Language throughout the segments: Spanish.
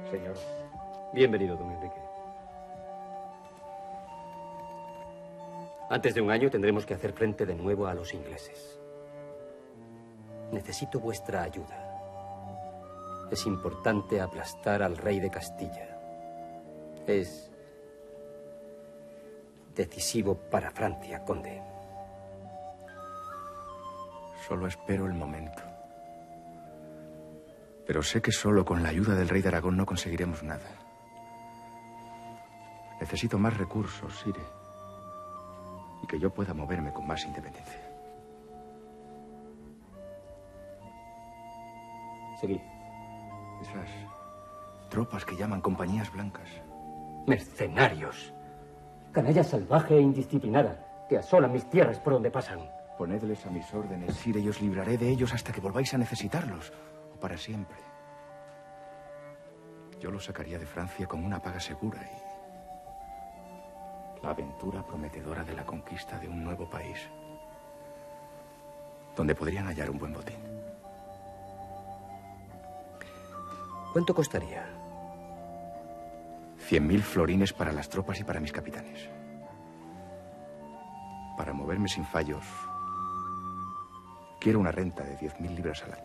Señor, bienvenido, don Enrique. Antes de un año tendremos que hacer frente de nuevo a los ingleses. Necesito vuestra ayuda. Es importante aplastar al rey de Castilla. Es decisivo para Francia, conde. Solo espero el momento. Pero sé que solo con la ayuda del rey de Aragón no conseguiremos nada. Necesito más recursos, Sire. Y que yo pueda moverme con más independencia. Seguid. Esas tropas que llaman compañías blancas. Mercenarios. Canalla salvaje e indisciplinada que asolan mis tierras por donde pasan. Ponedles a mis órdenes, Sire, y os libraré de ellos hasta que volváis a necesitarlos. O para siempre. Yo los sacaría de Francia con una paga segura y la aventura prometedora de la conquista de un nuevo país, donde podrían hallar un buen botín. ¿Cuánto costaría? 100.000 florines para las tropas y para mis capitanes. Para moverme sin fallos, quiero una renta de 10.000 libras al año.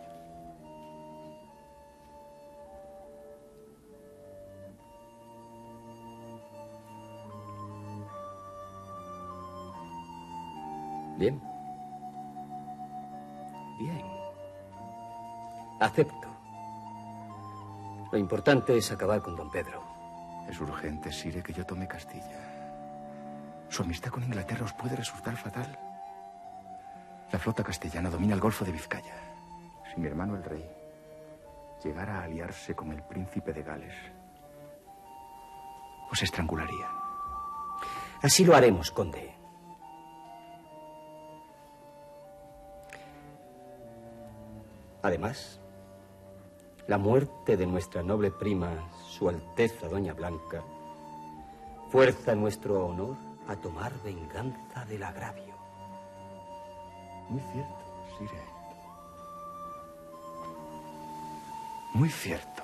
Bien. Bien. Acepto. Lo importante es acabar con don Pedro. Es urgente, Sire, que yo tome Castilla. Su amistad con Inglaterra os puede resultar fatal. La flota castellana domina el Golfo de Vizcaya. Si mi hermano el rey llegara a aliarse con el príncipe de Gales, os estrangularía. Así lo haremos, conde. Además, la muerte de nuestra noble prima, Su Alteza Doña Blanca, fuerza nuestro honor a tomar venganza del agravio. Muy cierto, Sire. Muy cierto.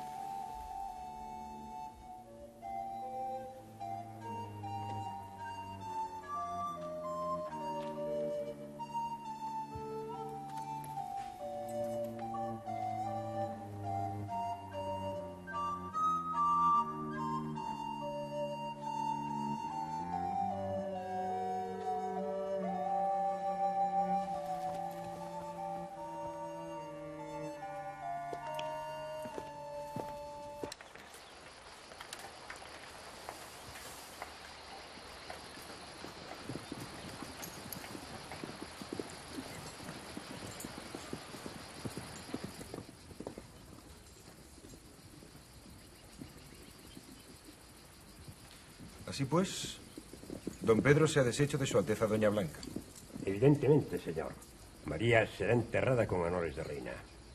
Así pues, don Pedro se ha deshecho de Su Alteza Doña Blanca. Evidentemente, señor. María será enterrada con honores de reina.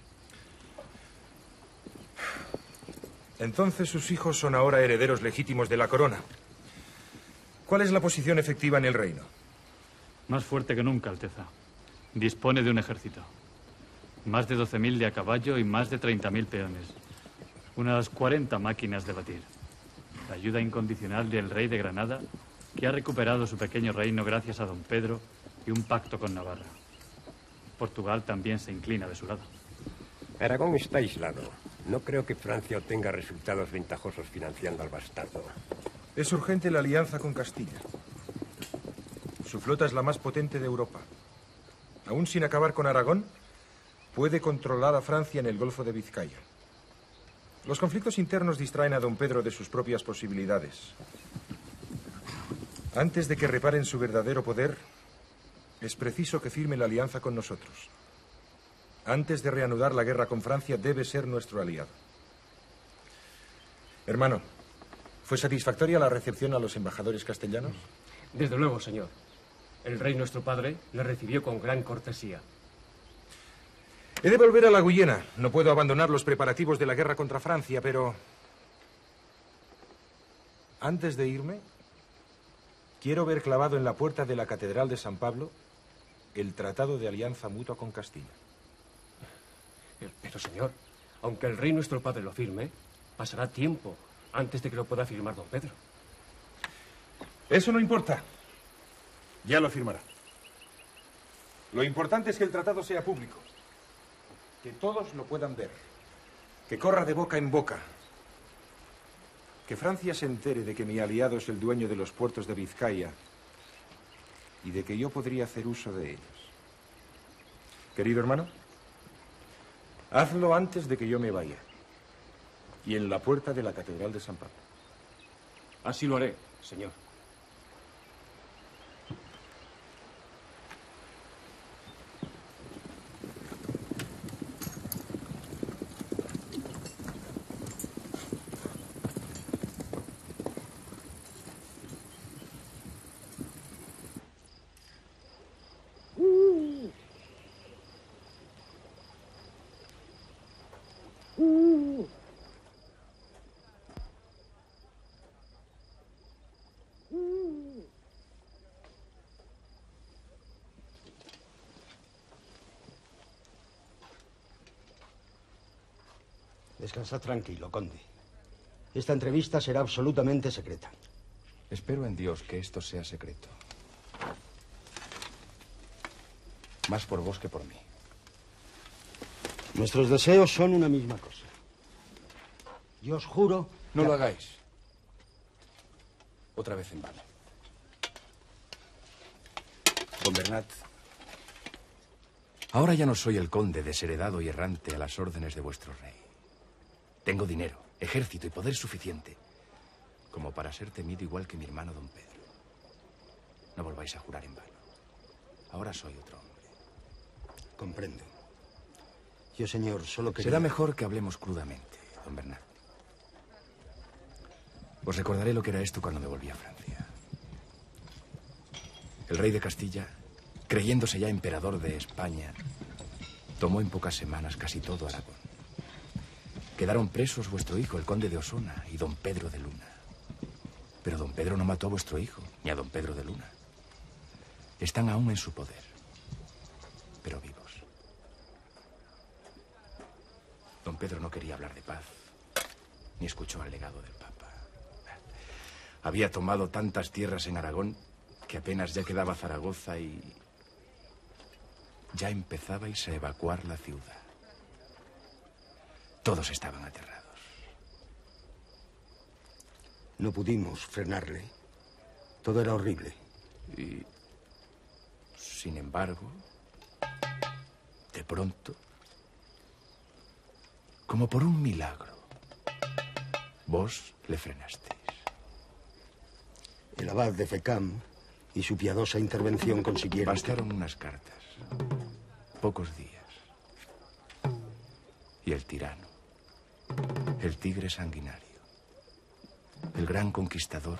Entonces sus hijos son ahora herederos legítimos de la corona. ¿Cuál es la posición efectiva en el reino? Más fuerte que nunca, Alteza. Dispone de un ejército. Más de 12.000 de a caballo y más de 30.000 peones. Unas 40 máquinas de batir. La ayuda incondicional del rey de Granada, que ha recuperado su pequeño reino gracias a don Pedro y un pacto con Navarra. Portugal también se inclina de su lado. Aragón está aislado. No creo que Francia obtenga resultados ventajosos financiando al bastardo. Es urgente la alianza con Castilla. Su flota es la más potente de Europa. Aún sin acabar con Aragón, puede controlar a Francia en el Golfo de Vizcaya. Los conflictos internos distraen a don Pedro de sus propias posibilidades. Antes de que reparen su verdadero poder, es preciso que firme la alianza con nosotros. Antes de reanudar la guerra con Francia, debe ser nuestro aliado. Hermano, ¿fue satisfactoria la recepción a los embajadores castellanos? Desde luego, señor. El rey nuestro padre le recibió con gran cortesía. He de volver a la Guyena. No puedo abandonar los preparativos de la guerra contra Francia, pero antes de irme, quiero ver clavado en la puerta de la Catedral de San Pablo el Tratado de Alianza Mutua con Castilla. Pero, señor, aunque el rey nuestro padre lo firme, Pasará tiempo antes de que lo pueda firmar don Pedro. Eso no importa. Ya lo firmará. Lo importante es que el tratado sea público. Que todos lo puedan ver. Que corra de boca en boca. Que Francia se entere de que mi aliado es el dueño de los puertos de Vizcaya y de que yo podría hacer uso de ellos. Querido hermano, hazlo antes de que yo me vaya. Y en la puerta de la Catedral de San Pablo. Así lo haré, señor. Descansad tranquilo, conde. Esta entrevista será absolutamente secreta. Espero en Dios que esto sea secreto. Más por vos que por mí. Nuestros deseos son una misma cosa. Yo os juro... No lo hagáis. Otra vez en vano. Don Bernat, ahora ya no soy el conde desheredado y errante a las órdenes de vuestro rey. Tengo dinero, ejército y poder suficiente como para ser temido igual que mi hermano don Pedro. No volváis a jurar en vano. Ahora soy otro hombre. Comprendo. Yo, señor, solo quería... Será mejor que hablemos crudamente, don Bernat. Os recordaré lo que era esto cuando me volví a Francia. El rey de Castilla, creyéndose ya emperador de España, tomó en pocas semanas casi todo Aragón. Quedaron presos vuestro hijo, el conde de Osona, y don Pedro de Luna. Pero don Pedro no mató a vuestro hijo, ni a don Pedro de Luna. Están aún en su poder, pero vivos. Don Pedro no quería hablar de paz, ni escuchó al legado del Papa. Había tomado tantas tierras en Aragón que apenas ya quedaba Zaragoza y ya empezabais a evacuar la ciudad. Todos estaban aterrados. No pudimos frenarle. Todo era horrible. Y, sin embargo, de pronto, como por un milagro, vos le frenasteis. El abad de Fécamp y su piadosa intervención consiguieron... Bastaron unas cartas, pocos días. Y el tirano, el tigre sanguinario, el gran conquistador,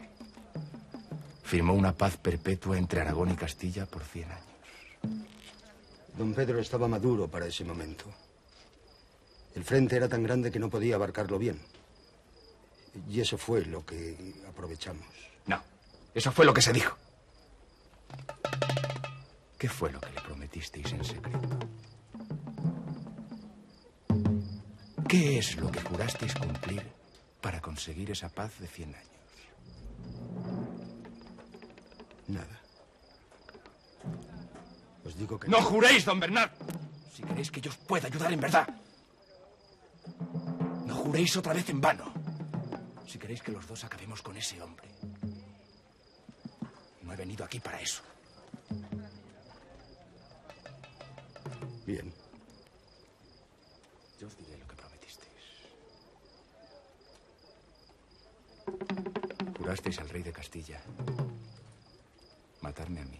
firmó una paz perpetua entre Aragón y Castilla por 100 años. Don Pedro estaba maduro para ese momento. El frente era tan grande que no podía abarcarlo bien. Y eso fue lo que aprovechamos. No, eso fue lo que se dijo. ¿Qué fue lo que le prometisteis en secreto? ¿Qué es lo que jurasteis cumplir para conseguir esa paz de 100 años? Nada. Os digo que... ¡No juréis, don Bernat! Si queréis que yo os pueda ayudar en verdad. No juréis otra vez en vano. Si queréis que los dos acabemos con ese hombre. No he venido aquí para eso. Bien. Yo os diré lo que prometisteis. Jurasteis al rey de Castilla matarme a mí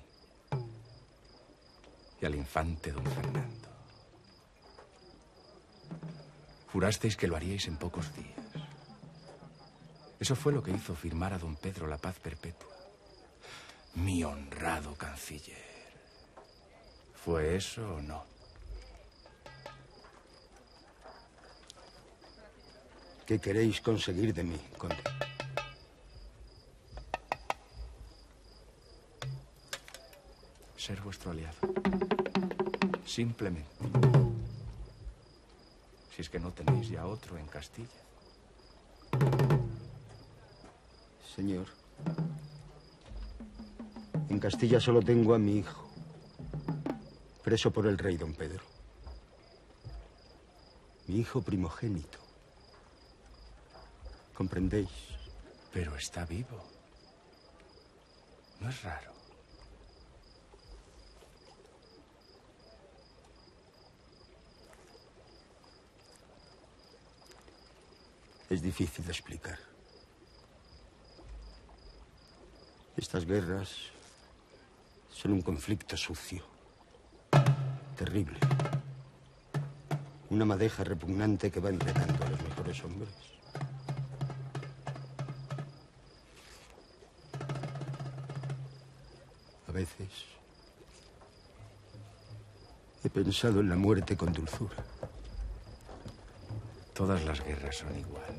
y al infante don Fernando. Jurasteis que lo haríais en pocos días. Eso fue lo que hizo firmar a don Pedro la paz perpetua. Mi honrado canciller. ¿Fue eso o no? ¿Qué queréis conseguir de mí, conde? Ser vuestro aliado. Simplemente. Si es que no tenéis ya otro en Castilla. Señor, en Castilla solo tengo a mi hijo, preso por el rey don Pedro. Mi hijo primogénito. ¿Comprendéis? Pero está vivo. No es raro. Es difícil de explicar. Estas guerras son un conflicto sucio, terrible. Una madeja repugnante que va enredando a los mejores hombres. A veces he pensado en la muerte con dulzura. Todas las guerras son igual.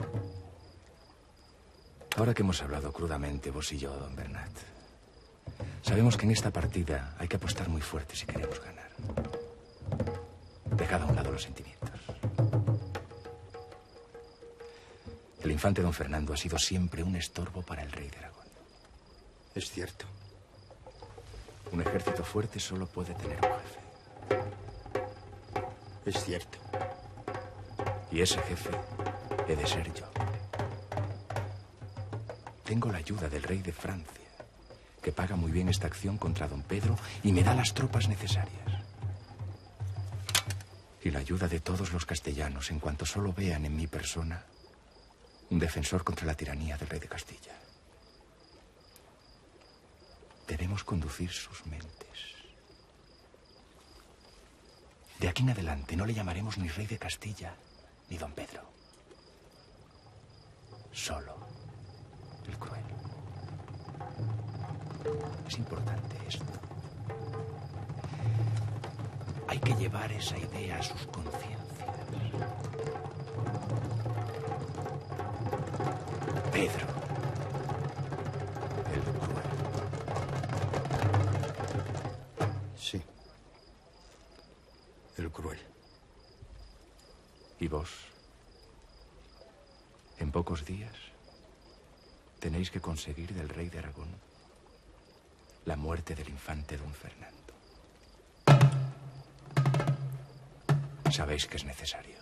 Ahora que hemos hablado crudamente, vos y yo, don Bernat, sabemos que en esta partida hay que apostar muy fuerte si queremos ganar. Dejad a un lado los sentimientos. El infante don Fernando ha sido siempre un estorbo para el rey de Aragón. Es cierto. Un ejército fuerte solo puede tener un jefe. Es cierto. Y ese jefe he de ser yo. Tengo la ayuda del rey de Francia, que paga muy bien esta acción contra don Pedro y me da las tropas necesarias. Y la ayuda de todos los castellanos en cuanto solo vean en mi persona un defensor contra la tiranía del rey de Castilla. Debemos conducir sus mentes. De aquí en adelante no le llamaremos ni rey de Castilla ni don Pedro. Solo el cruel. Es importante esto. Hay que llevar esa idea a sus conciencias. Pedro, el cruel. Sí. El cruel. ¿Y vos? En pocos días tenéis que conseguir del rey de Aragón la muerte del infante don Fernando. Sabéis que es necesario.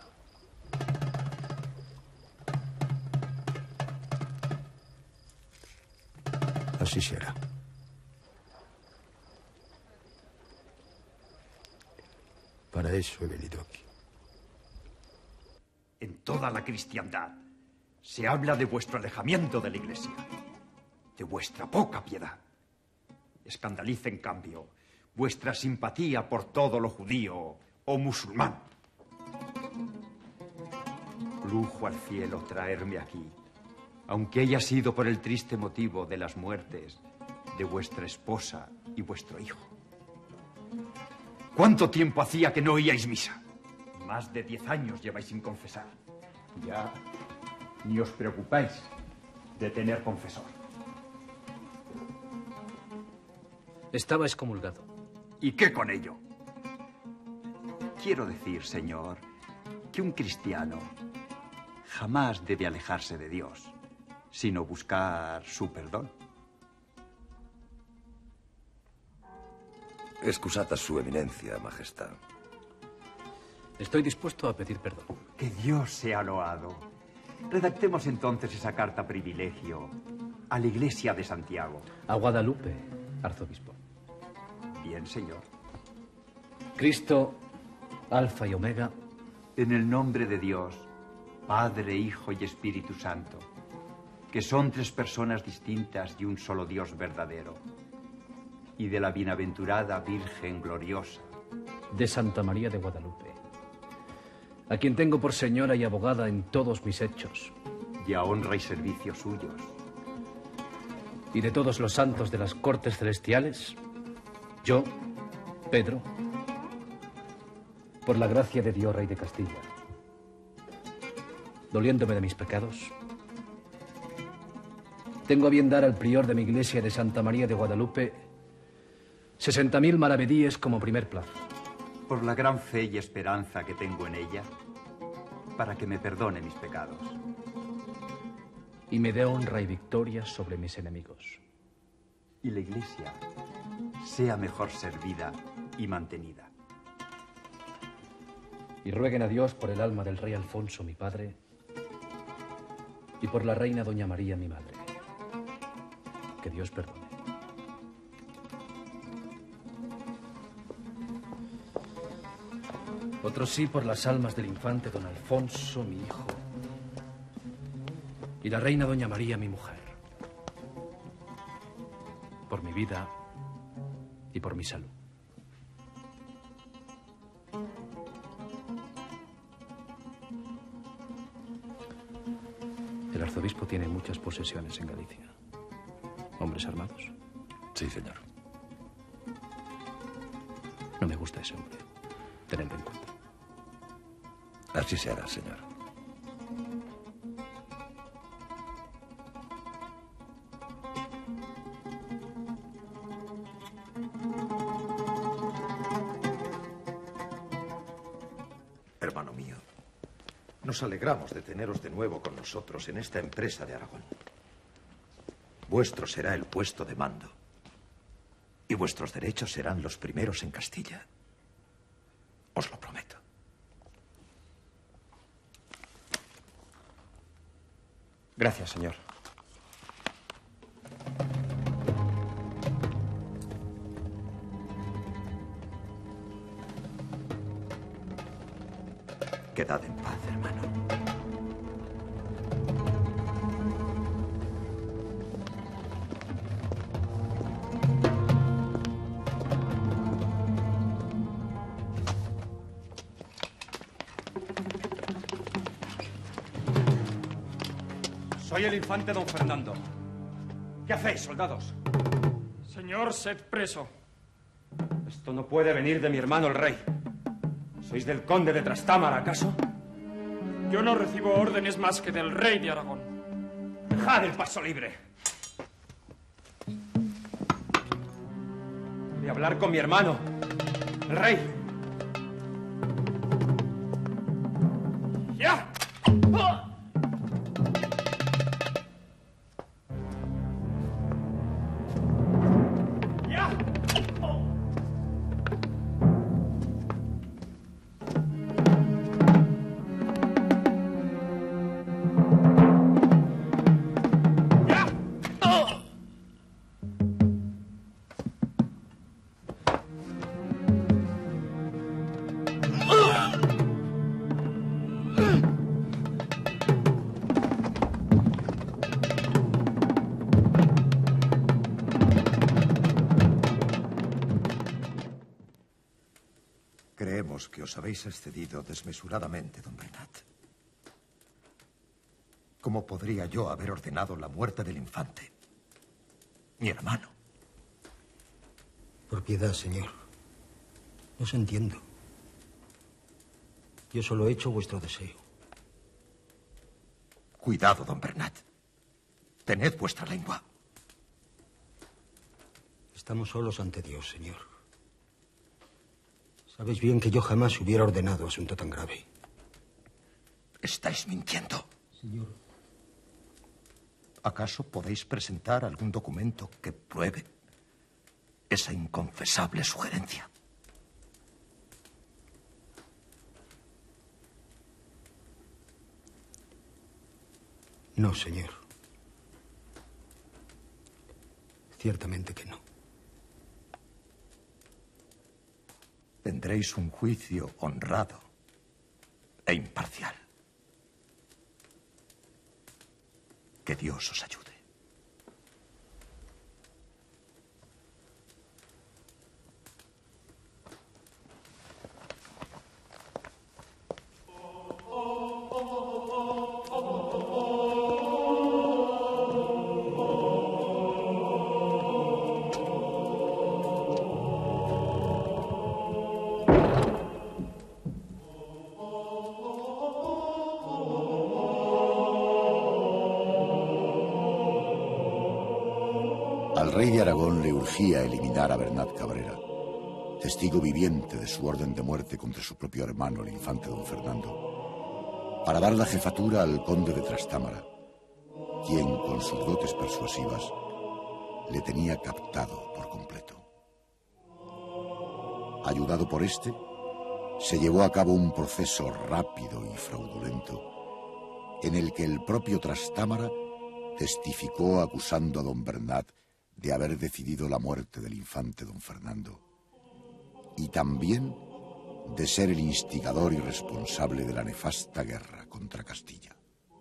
Así será. Para eso he venido aquí. En toda la cristiandad se habla de vuestro alejamiento de la Iglesia, de vuestra poca piedad. Escandaliza, en cambio, vuestra simpatía por todo lo judío o musulmán. Lujo al cielo traerme aquí, aunque haya sido por el triste motivo de las muertes de vuestra esposa y vuestro hijo. ¿Cuánto tiempo hacía que no oíais misa? Más de 10 años lleváis sin confesar. Ya ni os preocupáis de tener confesor. Estaba excomulgado. ¿Y qué con ello? Quiero decir, señor, que un cristiano jamás debe alejarse de Dios, sino buscar su perdón. Excusad a su eminencia, majestad. Estoy dispuesto a pedir perdón. Que Dios sea loado. Redactemos entonces esa carta privilegio a la Iglesia de Santiago. A Guadalupe, arzobispo. Bien, señor. Cristo, Alfa y Omega. En el nombre de Dios, Padre, Hijo y Espíritu Santo, que son tres personas distintas y un solo Dios verdadero, y de la bienaventurada Virgen gloriosa, de Santa María de Guadalupe, a quien tengo por señora y abogada en todos mis hechos, y a honra y servicio suyos, y de todos los santos de las cortes celestiales, yo, Pedro, por la gracia de Dios, Rey de Castilla, doliéndome de mis pecados, tengo a bien dar al prior de mi iglesia de Santa María de Guadalupe 60.000 maravedíes como primer plazo. por la gran fe y esperanza que tengo en ella, para que me perdone mis pecados. y me dé honra y victoria sobre mis enemigos. Y la Iglesia sea mejor servida y mantenida. Y rueguen a Dios por el alma del rey Alfonso, mi padre, y por la reina doña María, mi madre. Que Dios perdone. Otro sí por las almas del infante don Alfonso, mi hijo, y la reina doña María, mi mujer. Por mi vida y por mi salud. El arzobispo tiene muchas posesiones en Galicia. ¿Hombres armados? Sí, señor. No me gusta ese hombre. Tenedlo en cuenta. Así se hará, señor. Hermano mío, nos alegramos de teneros de nuevo con nosotros en esta empresa de Aragón. Vuestro será el puesto de mando y vuestros derechos serán los primeros en Castilla. Os lo prometo. Gracias, señor. Quedad en paz, hermano. Soy el infante don Fernando. ¿Qué hacéis, soldados? Señor, sed preso. Esto no puede venir de mi hermano el rey. ¿Sois del conde de Trastámara, acaso? Yo no recibo órdenes más que del rey de Aragón. ¡Dejad el paso libre! Voy a hablar con mi hermano, el rey. ¡Ya! Creemos que os habéis excedido desmesuradamente, don Bernat. ¿Cómo podría yo haber ordenado la muerte del infante, mi hermano? Por piedad, señor. No os entiendo. Yo solo he hecho vuestro deseo. Cuidado, don Bernat. Tened vuestra lengua. Estamos solos ante Dios, señor. Sabéis bien que yo jamás hubiera ordenado asunto tan grave. Estáis mintiendo. Señor. ¿Acaso podéis presentar algún documento que pruebe esa inconfesable sugerencia? No, señor. Ciertamente que no. Tendréis un juicio honrado e imparcial. Que Dios os ayude. Al rey de Aragón le urgía eliminar a Bernat Cabrera, testigo viviente de su orden de muerte contra su propio hermano, el infante don Fernando, para dar la jefatura al conde de Trastámara quien, con sus dotes persuasivas, le tenía captado por completo. Ayudado por este, se llevó a cabo un proceso rápido y fraudulento en el que el propio Trastámara testificó acusando a don Bernat de haber decidido la muerte del infante don Fernando y también de ser el instigador y responsable de la nefasta guerra contra Castilla.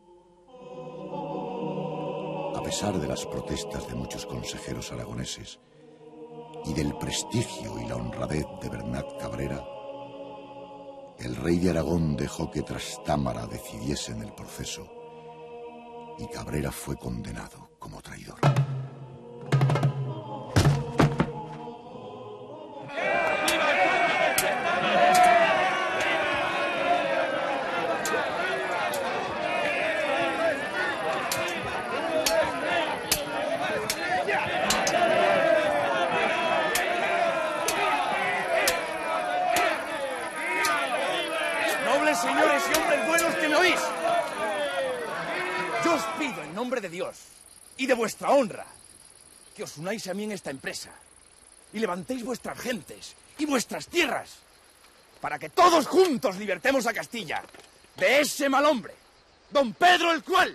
A pesar de las protestas de muchos consejeros aragoneses y del prestigio y la honradez de Bernat Cabrera, el rey de Aragón dejó que Trastámara decidiese en el proceso y Cabrera fue condenado como traidor. Señores y hombres buenos que me oís, yo os pido en nombre de Dios y de vuestra honra que os unáis a mí en esta empresa y levantéis vuestras gentes y vuestras tierras para que todos juntos libertemos a Castilla de ese mal hombre, don Pedro el Cruel.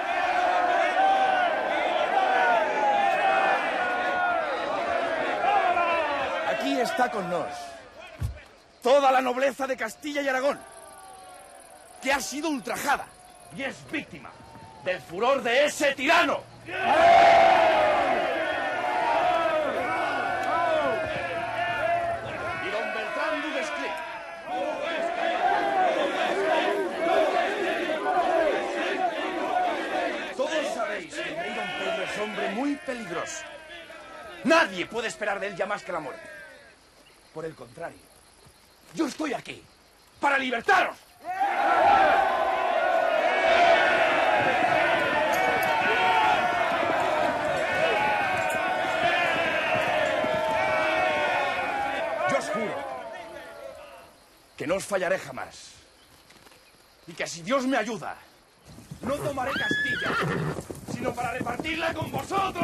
Aquí está con nos toda la nobleza de Castilla y Aragón, que ha sido ultrajada y es víctima del furor de ese tirano. Y don Bertrand du Guesclin. Todos sabéis que el rey don Pedro es hombre muy peligroso. Nadie puede esperar de él ya más que la muerte. Por el contrario, yo estoy aquí para libertaros. Yo os juro que no os fallaré jamás y que si Dios me ayuda, no tomaré Castilla, sino para repartirla con vosotros.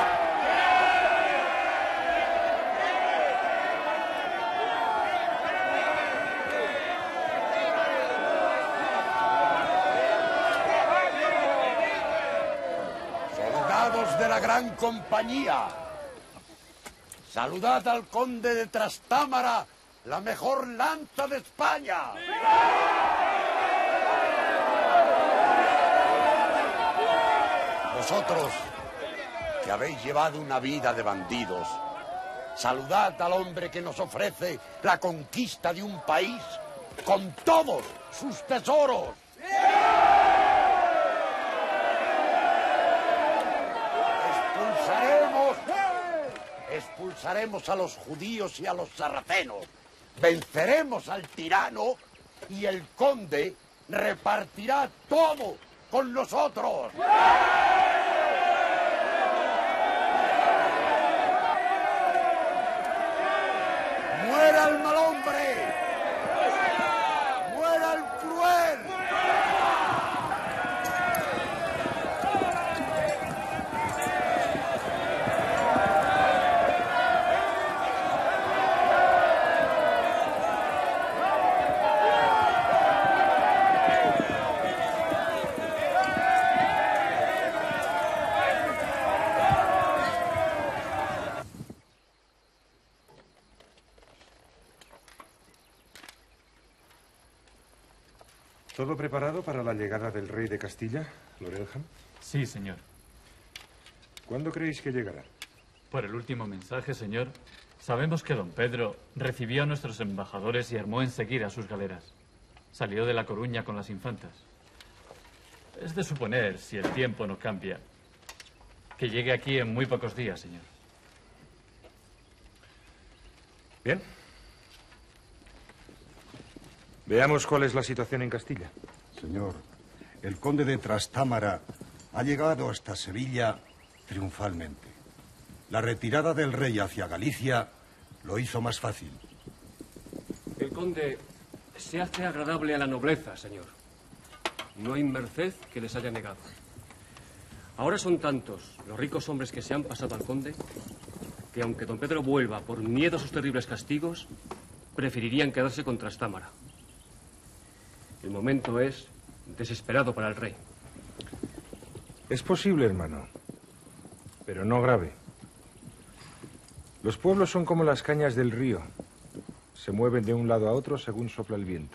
De la gran compañía, saludad al conde de Trastámara, la mejor lanza de España. Vosotros, que habéis llevado una vida de bandidos, saludad al hombre que nos ofrece la conquista de un país con todos sus tesoros. Expulsaremos a los judíos y a los sarracenos, venceremos al tirano y el conde repartirá todo con nosotros. ¡Muera el mal hombre! ¡Muera el cruel! ¿Todo preparado para la llegada del rey de Castilla, Lord Elham? Sí, señor. ¿Cuándo creéis que llegará? Por el último mensaje, señor. Sabemos que don Pedro recibió a nuestros embajadores y armó enseguida sus galeras. Salió de La Coruña con las infantas. Es de suponer, si el tiempo no cambia, que llegue aquí en muy pocos días, señor. Bien. Veamos cuál es la situación en Castilla. Señor, el conde de Trastámara ha llegado hasta Sevilla triunfalmente. La retirada del rey hacia Galicia lo hizo más fácil. El conde se hace agradable a la nobleza, señor. No hay merced que les haya negado. Ahora son tantos los ricos hombres que se han pasado al conde que aunque don Pedro vuelva por miedo a sus terribles castigos, preferirían quedarse con Trastámara. El momento es desesperado para el rey. Es posible, hermano, pero no grave. Los pueblos son como las cañas del río. Se mueven de un lado a otro según sopla el viento.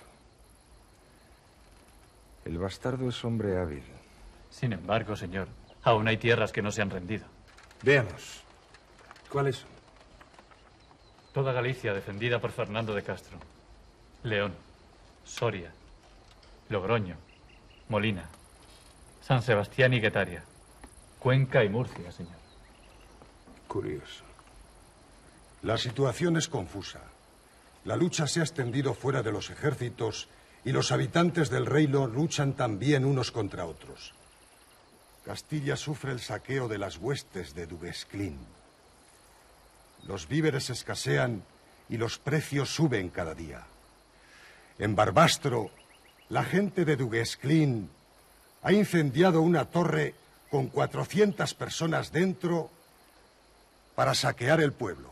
El bastardo es hombre hábil. Sin embargo, señor, aún hay tierras que no se han rendido. Veamos. ¿Cuáles son? Toda Galicia defendida por Fernando de Castro. León, Soria, Logroño, Molina, San Sebastián y Guetaria. Cuenca y Murcia, señor. Curioso. La situación es confusa. La lucha se ha extendido fuera de los ejércitos y los habitantes del reino luchan también unos contra otros. Castilla sufre el saqueo de las huestes de Du Guesclin. Los víveres escasean y los precios suben cada día. En Barbastro, la gente de Du Guesclin ha incendiado una torre con 400 personas dentro para saquear el pueblo.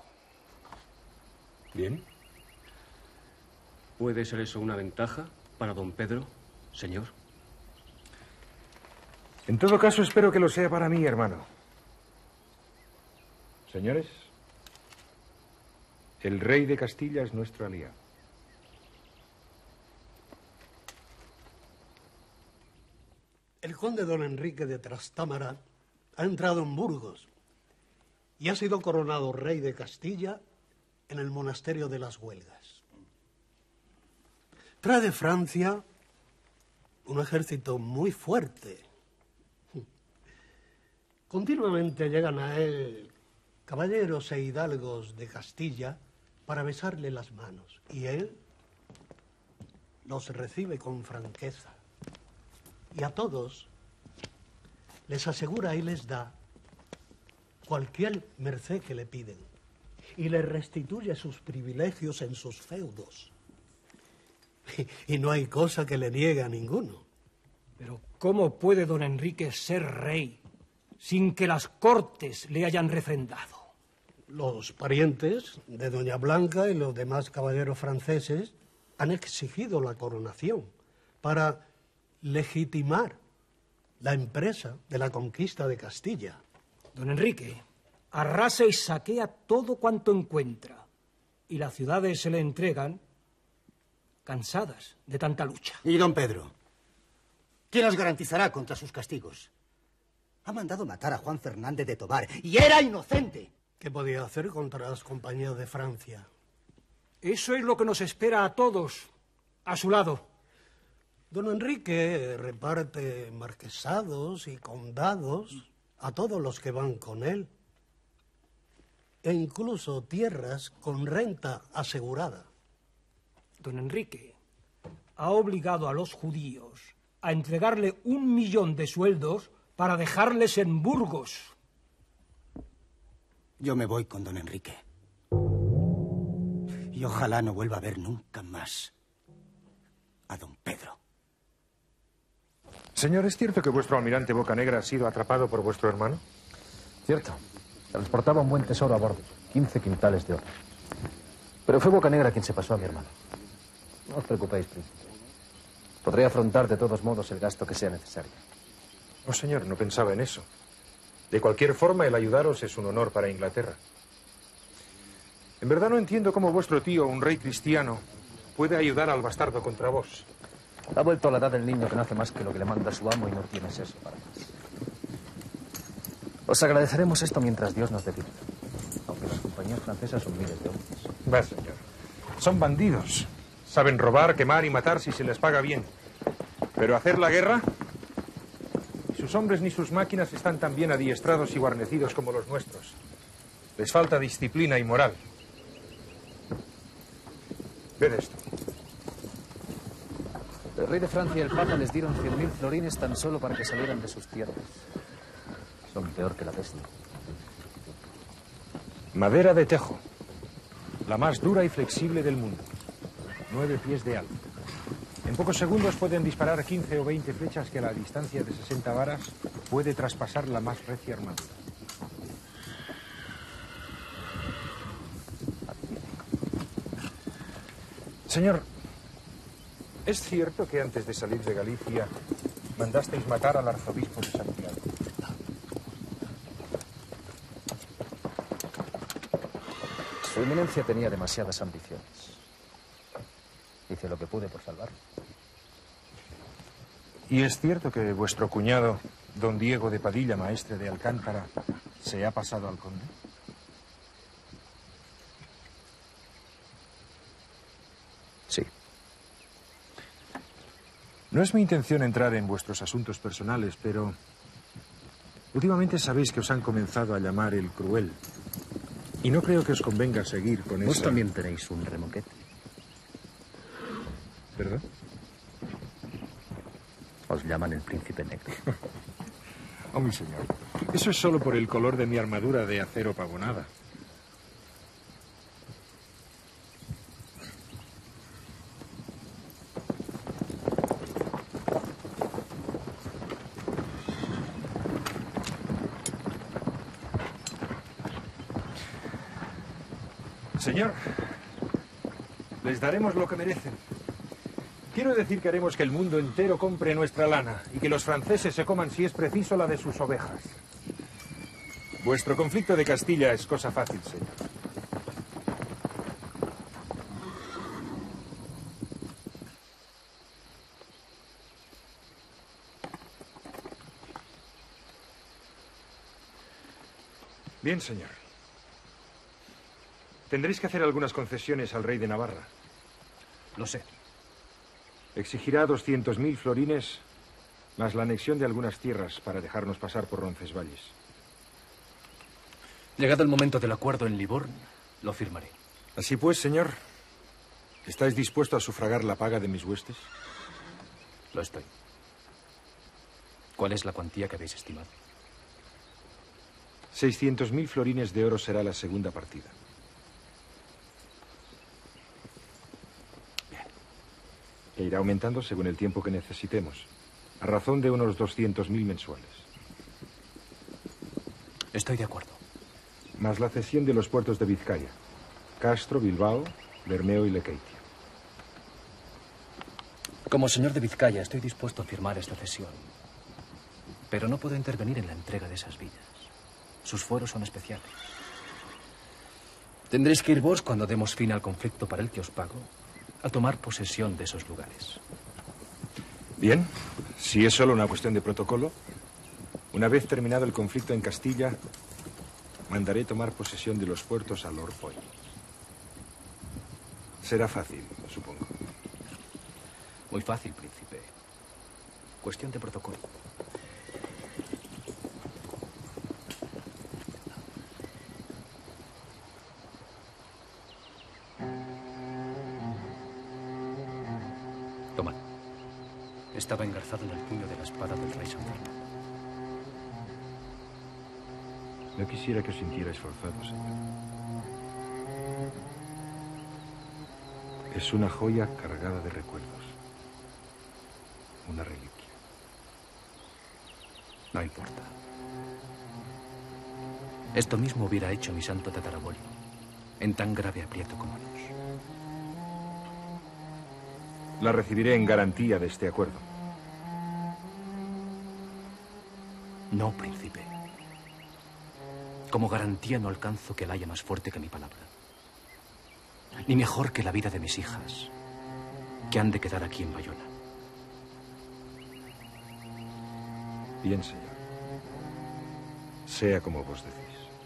Bien. ¿Puede ser eso una ventaja para don Pedro, señor? En todo caso, espero que lo sea para mí, hermano. Señores, el rey de Castilla es nuestro aliado. El conde don Enrique de Trastámara ha entrado en Burgos y ha sido coronado rey de Castilla en el monasterio de las Huelgas. Trae de Francia un ejército muy fuerte. Continuamente llegan a él caballeros e hidalgos de Castilla para besarle las manos, y él los recibe con franqueza. Y a todos les asegura y les da cualquier merced que le piden, y les restituye sus privilegios en sus feudos. Y no hay cosa que le niegue a ninguno. Pero ¿cómo puede don Enrique ser rey sin que las cortes le hayan refrendado? Los parientes de doña Blanca y los demás caballeros franceses han exigido la coronación para legitimar la empresa de la conquista de Castilla. Don Enrique arrasa y saquea todo cuanto encuentra, y las ciudades se le entregan cansadas de tanta lucha. Y don Pedro, ¿quién nos garantizará contra sus castigos? Ha mandado matar a Juan Fernández de Tobar, y era inocente. ¿Qué podía hacer contra las compañías de Francia? Eso es lo que nos espera a todos, a su lado. Don Enrique reparte marquesados y condados a todos los que van con él, e incluso tierras con renta asegurada. Don Enrique ha obligado a los judíos a entregarle 1 millón de sueldos para dejarles en Burgos. Yo me voy con don Enrique. Y ojalá no vuelva a ver nunca más a don Pedro. Señor, ¿es cierto que vuestro almirante Bocanegra ha sido atrapado por vuestro hermano? Cierto. Transportaba un buen tesoro a bordo, 15 quintales de oro. Pero fue Bocanegra quien se pasó a mi hermano. No os preocupéis, príncipe. Podré afrontar de todos modos el gasto que sea necesario. No, señor, no pensaba en eso. De cualquier forma, el ayudaros es un honor para Inglaterra. En verdad no entiendo cómo vuestro tío, un rey cristiano, puede ayudar al bastardo contra vos. Ha vuelto a la edad del niño que no hace más que lo que le manda su amo y no tienes eso para más. Os agradeceremos esto mientras Dios nos dé vida. Aunque las compañías francesas son miles de hombres. Va, señor. Son bandidos. Saben robar, quemar y matar si se les paga bien. Pero hacer la guerra... Ni sus hombres ni sus máquinas están tan bien adiestrados y guarnecidos como los nuestros. Les falta disciplina y moral. Ved esto. El rey de Francia y el Papa les dieron 100.000 florines tan solo para que salieran de sus tierras. Son peor que la peste. Madera de tejo. La más dura y flexible del mundo. 9 pies de alto. En pocos segundos pueden disparar 15 o 20 flechas que a la distancia de 60 varas puede traspasar la más recia armadura. Señor, ¿es cierto que antes de salir de Galicia mandasteis matar al arzobispo de Santiago? Su eminencia tenía demasiadas ambiciones. Hice lo que pude por salvarlo. ¿Y es cierto que vuestro cuñado, don Diego de Padilla, maestre de Alcántara, se ha pasado al conde? Sí. No es mi intención entrar en vuestros asuntos personales, pero últimamente sabéis que os han comenzado a llamar el Cruel. Y no creo que os convenga seguir con eso. Vos también tenéis un remoquete. ¿Perdón? Os llaman el Príncipe Negro. Oh, mi señor. Eso es solo por el color de mi armadura de acero pavonada. Señor, les daremos lo que merecen. Quiero decir que haremos que el mundo entero compre nuestra lana y que los franceses se coman, si es preciso, la de sus ovejas. Vuestro conflicto de Castilla es cosa fácil, señor. Bien, señor. Tendréis que hacer algunas concesiones al rey de Navarra. Lo sé. Exigirá 200.000 florines más la anexión de algunas tierras para dejarnos pasar por Roncesvalles. Llegado el momento del acuerdo en Livorno, lo firmaré. Así pues, señor, ¿estáis dispuesto a sufragar la paga de mis huestes? Lo estoy. ¿Cuál es la cuantía que habéis estimado? 600.000 florines de oro será la segunda partida. Que irá aumentando según el tiempo que necesitemos, a razón de unos 200.000 mensuales. Estoy de acuerdo. Más la cesión de los puertos de Vizcaya: Castro, Bilbao, Bermeo y Lequeitia. Como señor de Vizcaya, estoy dispuesto a firmar esta cesión. Pero no puedo intervenir en la entrega de esas villas. Sus fueros son especiales. Tendréis que ir vos, cuando demos fin al conflicto para el que os pago, a tomar posesión de esos lugares. Bien, si es solo una cuestión de protocolo, una vez terminado el conflicto en Castilla, mandaré tomar posesión de los puertos a Lord Foy. Será fácil, supongo. Muy fácil, príncipe. Cuestión de protocolo. Tomad. Estaba engarzado en el puño de la espada del rey San Fernando. No quisiera que os sintierais forzados, señor. Es una joya cargada de recuerdos. Una reliquia. No importa. Esto mismo hubiera hecho mi santo tatarabuelo, en tan grave aprieto como nos. La recibiré en garantía de este acuerdo. No, príncipe. Como garantía no alcanzo que la haya más fuerte que mi palabra. Ni mejor que la vida de mis hijas, que han de quedar aquí en Bayona. Bien, señor. Sea como vos decís.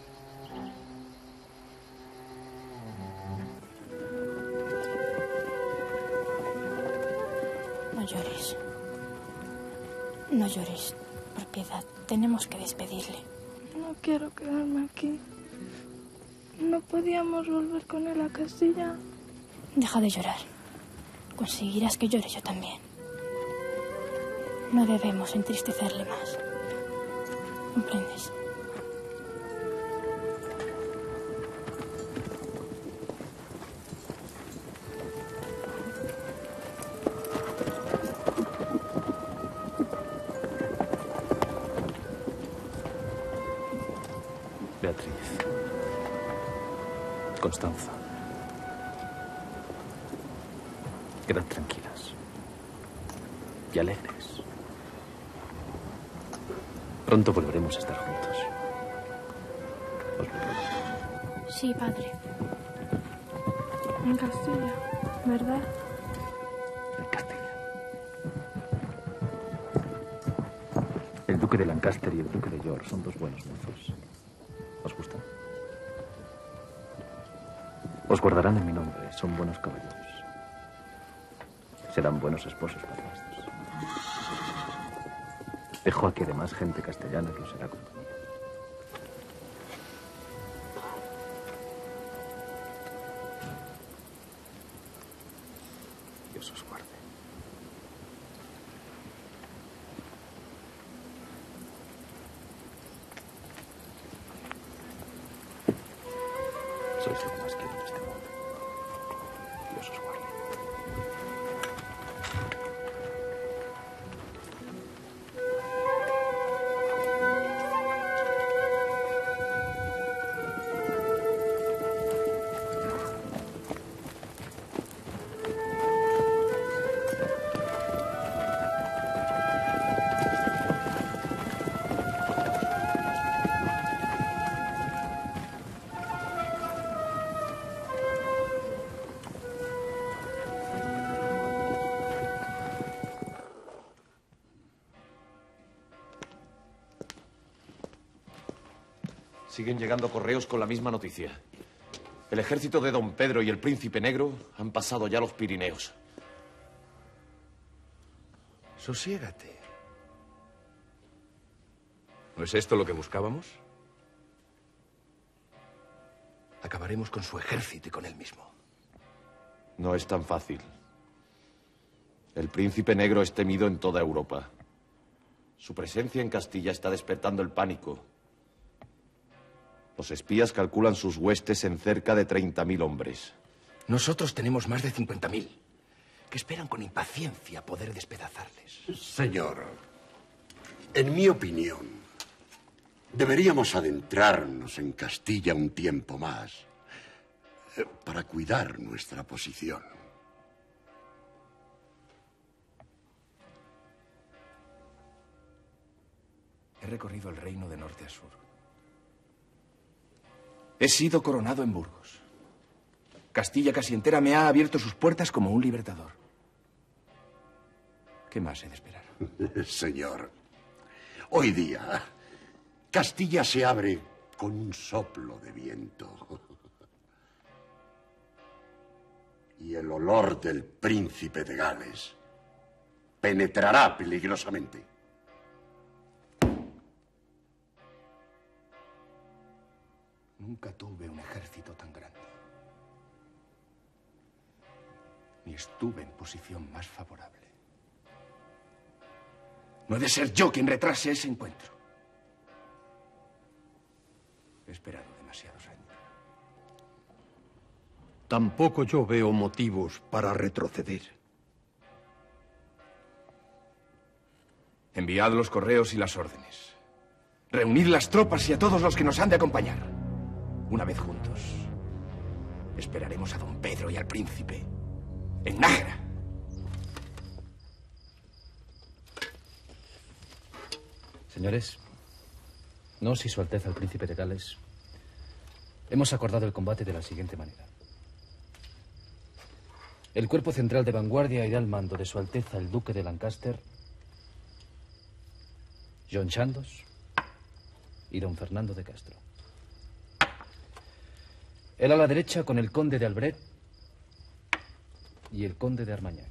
No llores. No llores. Por piedad, tenemos que despedirle. No quiero quedarme aquí. ¿No podíamos volver con él a Castilla? Deja de llorar. Conseguirás que llore yo también. No debemos entristecerle más. ¿Comprendes? Beatriz, Constanza, quedad tranquilas y alegres. Pronto volveremos a estar juntos. Os lo prometo. Sí, padre. En Castilla, ¿verdad? En Castilla. El duque de Lancaster y el duque de York son dos buenos mozos. ¿Os gustan? Os guardarán en mi nombre. Son buenos caballeros. Serán buenos esposos para los dos. Dejo aquí además gente castellana que os hará compañía. Dios os guarde. Sois lo que más quiero en este mundo. Dios os guarde. Siguen llegando correos con la misma noticia. El ejército de Don Pedro y el Príncipe Negro han pasado ya los Pirineos. Sosiégate. ¿No es esto lo que buscábamos? Acabaremos con su ejército y con él mismo. No es tan fácil. El Príncipe Negro es temido en toda Europa. Su presencia en Castilla está despertando el pánico. Los espías calculan sus huestes en cerca de 30.000 hombres. Nosotros tenemos más de 50.000, que esperan con impaciencia poder despedazarles. Señor, en mi opinión, deberíamos adentrarnos en Castilla un tiempo más para cuidar nuestra posición. He recorrido el reino de norte a sur. He sido coronado en Burgos. Castilla casi entera me ha abierto sus puertas como un libertador. ¿Qué más he de esperar? Señor, hoy día Castilla se abre con un soplo de viento. Y el olor del príncipe de Gales penetrará peligrosamente. Nunca tuve un ejército tan grande. Ni estuve en posición más favorable. No he de ser yo quien retrase ese encuentro. He esperado demasiados años. Tampoco yo veo motivos para retroceder. Enviad los correos y las órdenes. Reunid las tropas y a todos los que nos han de acompañar. Una vez juntos, esperaremos a Don Pedro y al príncipe en Nájera. Señores, nos y Su Alteza el Príncipe de Gales hemos acordado el combate de la siguiente manera. El cuerpo central de vanguardia irá al mando de Su Alteza el Duque de Lancaster, John Chandos y Don Fernando de Castro. El ala derecha con el conde de Albret y el conde de Armagnac.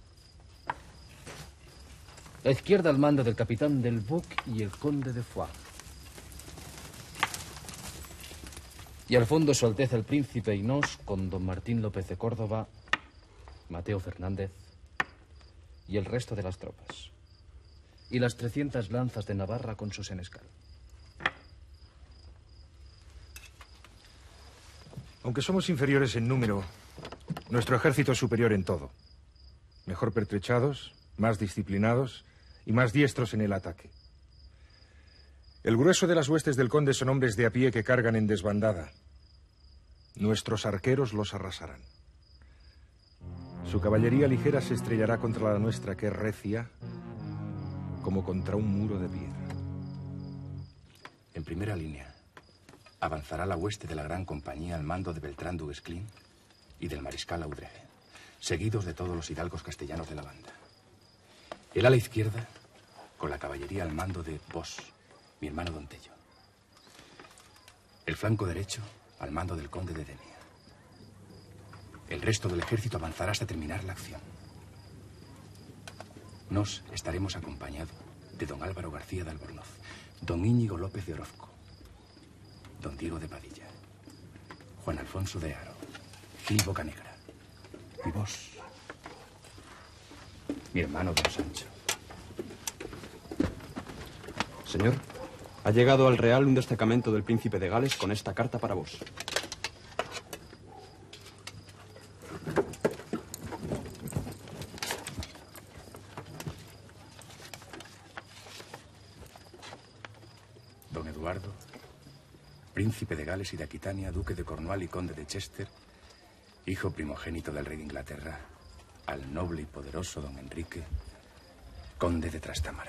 La izquierda al mando del capitán del Buc y el conde de Foix. Y al fondo Su Alteza el Príncipe Hinault con don Martín López de Córdoba, Mateo Fernández y el resto de las tropas. Y las 300 lanzas de Navarra con su senescal. Aunque somos inferiores en número, nuestro ejército es superior en todo. Mejor pertrechados, más disciplinados y más diestros en el ataque. El grueso de las huestes del conde son hombres de a pie que cargan en desbandada. Nuestros arqueros los arrasarán. Su caballería ligera se estrellará contra la nuestra, que es recia, como contra un muro de piedra. En primera línea avanzará la hueste de la gran compañía al mando de Beltrán du Guesclin y del mariscal Audrege, seguidos de todos los hidalgos castellanos de la banda. El ala izquierda, con la caballería al mando de Vos, mi hermano Don Tello. El flanco derecho al mando del conde de Denia. El resto del ejército avanzará hasta terminar la acción. Nos estaremos acompañados de don Álvaro García de Albornoz, don Íñigo López de Orozco, don Diego de Padilla, Juan Alfonso de Haro, Gil Bocanegra y vos, mi hermano don Sancho. Señor, ha llegado al Real un destacamento del príncipe de Gales con esta carta para vos. Don Eduardo, príncipe de Gales y de Aquitania, duque de Cornualles y conde de Chester, hijo primogénito del rey de Inglaterra, al noble y poderoso don Enrique, conde de Trastámara.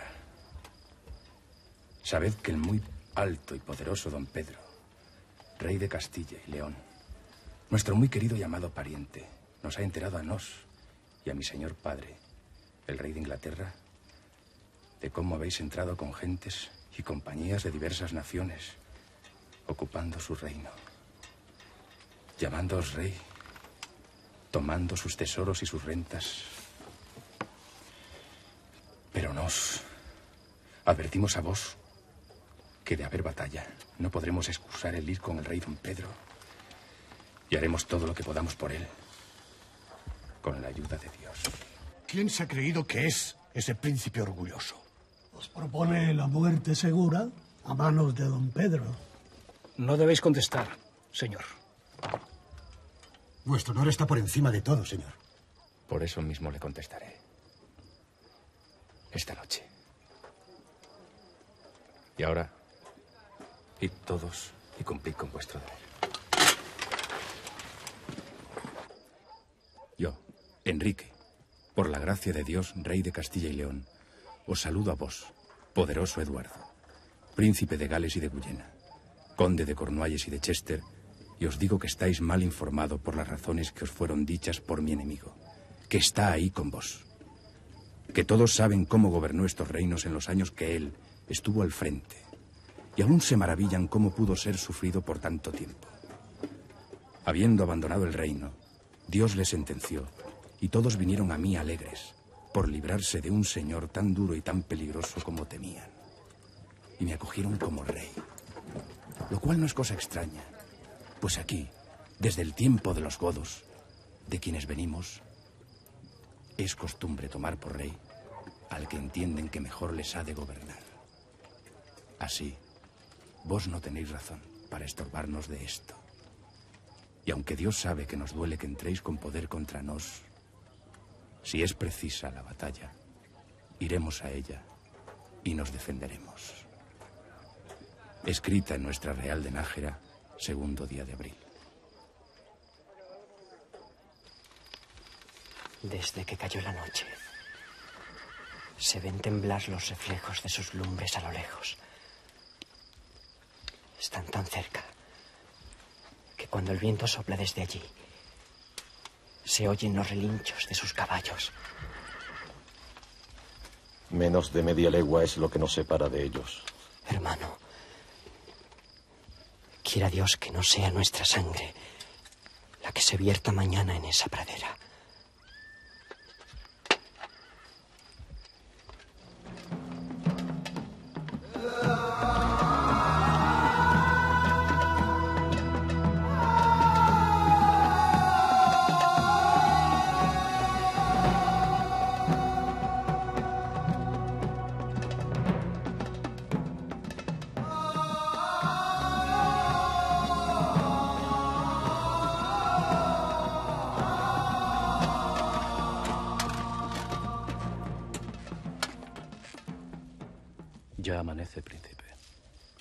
Sabed que el muy alto y poderoso don Pedro, rey de Castilla y León, nuestro muy querido y amado pariente, nos ha enterado a nos y a mi señor padre, el rey de Inglaterra, de cómo habéis entrado con gentes y compañías de diversas naciones, ocupando su reino, llamándoos rey, tomando sus tesoros y sus rentas. Pero nos advertimos a vos que de haber batalla no podremos excusar el ir con el rey don Pedro, y haremos todo lo que podamos por él, con la ayuda de Dios. ¿Quién se ha creído que es ese príncipe orgulloso? Os propone la muerte segura a manos de don Pedro. No debéis contestar, señor. Vuestro honor está por encima de todo, señor. Por eso mismo le contestaré. Esta noche. Y ahora, id todos y cumplid con vuestro deber. Yo, Enrique, por la gracia de Dios, rey de Castilla y León, os saludo a vos, poderoso Eduardo, príncipe de Gales y de Guyena, conde de Cornualles y de Chester, y os digo que estáis mal informado por las razones que os fueron dichas por mi enemigo, que está ahí con vos, que todos saben cómo gobernó estos reinos en los años que él estuvo al frente, y aún se maravillan cómo pudo ser sufrido por tanto tiempo. Habiendo abandonado el reino, Dios le sentenció, y todos vinieron a mí alegres, por librarse de un señor tan duro y tan peligroso como temían. Y me acogieron como rey, lo cual no es cosa extraña, pues aquí, desde el tiempo de los godos, de quienes venimos, es costumbre tomar por rey al que entienden que mejor les ha de gobernar. Así, vos no tenéis razón para estorbarnos de esto. Y aunque Dios sabe que nos duele que entréis con poder contra nos, si es precisa la batalla, iremos a ella y nos defenderemos. Escrita en nuestra Real de Nájera, 2 día de abril. Desde que cayó la noche, se ven temblar los reflejos de sus lumbres a lo lejos. Están tan cerca que cuando el viento sopla desde allí, se oyen los relinchos de sus caballos. Menos de media legua es lo que nos separa de ellos. Hermano, quiera Dios que no sea nuestra sangre la que se vierta mañana en esa pradera. Ya amanece, príncipe.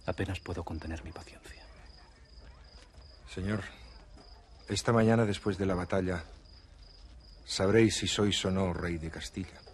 Apenas puedo contener mi paciencia. Señor, esta mañana después de la batalla sabréis si sois o no rey de Castilla.